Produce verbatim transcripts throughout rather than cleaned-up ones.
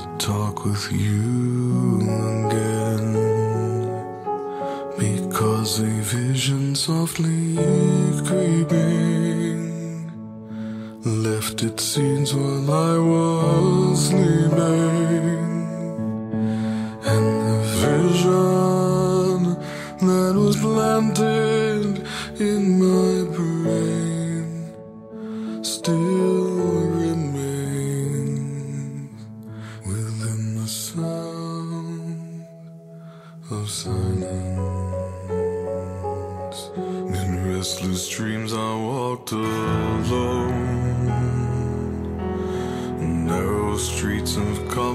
talk with you again, because a vision softly creeping left its scenes while I was sleeping, and the vision that was planted in my brain still remains within the sound of silence. In restless dreams I walked alone, narrow streets of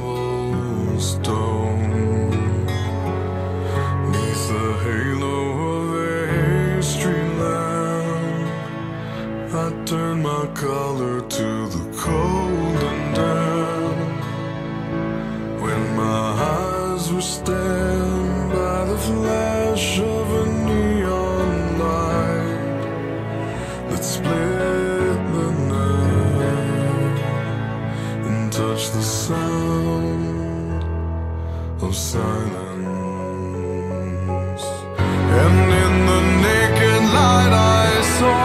cobblestone, neath the halo of a street lamp. I turned my collar to the cold and damp, when my eyes were stabbed by the flash of a neon light that split the night and touched the sound of silence. And in the naked light I saw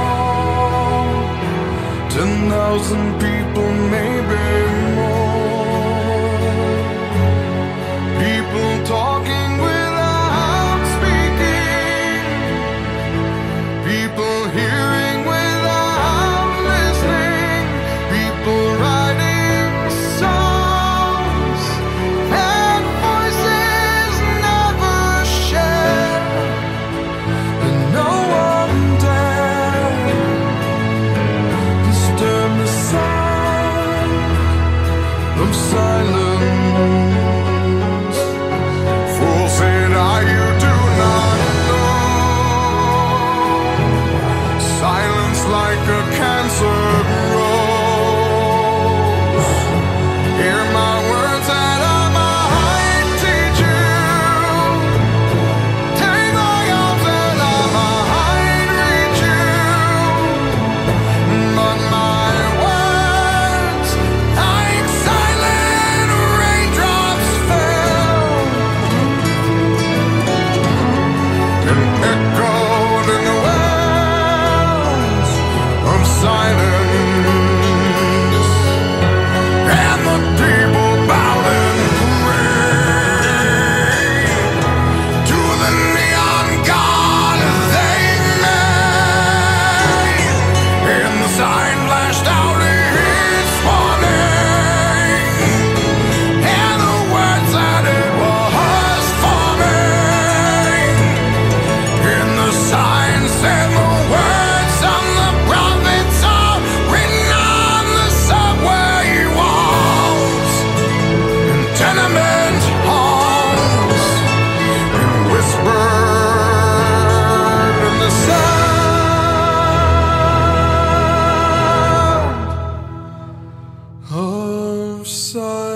ten thousand people, maybe more, people talking without speaking, people hearing without listening, people writing songs and voices never shared, and no one dared disturb the sound of silence. Fool, said I, you do not know. Silence like a cancer grows. Hear my words that I might teach you. Take my arms that I might reach you. But my words, like silent raindrops, fell and echoed in the wells of silence, and the people bowed and prayed to the neon god they made, and the sign flashed out its warning, and the words that it was forming, and the sign said the words of the prophets are written on the subway walls, in tenement halls, and whispered in the sound of silence.